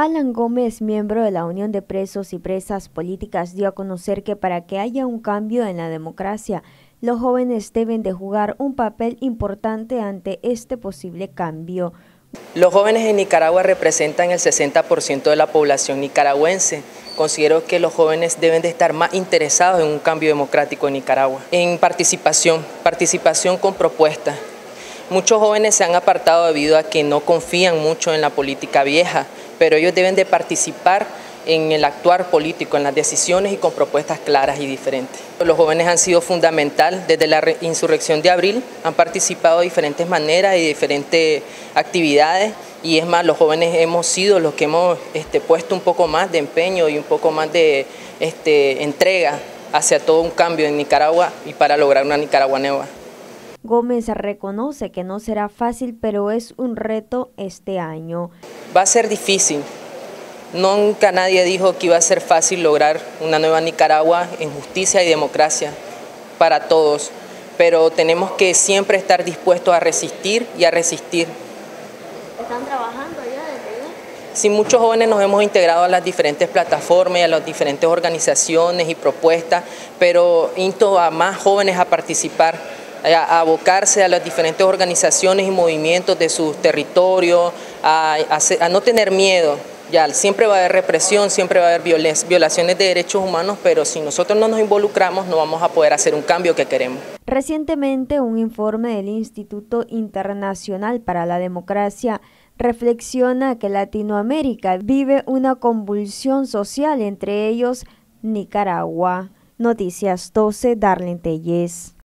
Alan Gómez, miembro de la Unión de Presos y Presas Políticas, dio a conocer que para que haya un cambio en la democracia, los jóvenes deben de jugar un papel importante ante este posible cambio. Los jóvenes en Nicaragua representan el 60% de la población nicaragüense. Considero que los jóvenes deben de estar más interesados en un cambio democrático en Nicaragua. En participación con propuestas. Muchos jóvenes se han apartado debido a que no confían mucho en la política vieja, pero ellos deben de participar en el actuar político, en las decisiones y con propuestas claras y diferentes. Los jóvenes han sido fundamental desde la insurrección de abril, han participado de diferentes maneras y diferentes actividades, y es más, los jóvenes hemos sido los que hemos puesto un poco más de empeño y un poco más de entrega hacia todo un cambio en Nicaragua y para lograr una Nicaragua nueva. Gómez reconoce que no será fácil, pero es un reto este año. Va a ser difícil. Nunca nadie dijo que iba a ser fácil lograr una nueva Nicaragua en justicia y democracia para todos, pero tenemos que siempre estar dispuestos a resistir y a resistir. ¿Están trabajando ya desde hoy? Sí, muchos jóvenes nos hemos integrado a las diferentes plataformas y a las diferentes organizaciones y propuestas, pero insto a más jóvenes a participar, a abocarse a las diferentes organizaciones y movimientos de sus territorios, a no tener miedo. Ya, siempre va a haber represión, siempre va a haber violaciones de derechos humanos, pero si nosotros no nos involucramos no vamos a poder hacer un cambio que queremos. Recientemente, un informe del Instituto Internacional para la Democracia reflexiona que Latinoamérica vive una convulsión social, entre ellos Nicaragua. Noticias 12, Darlene Telles.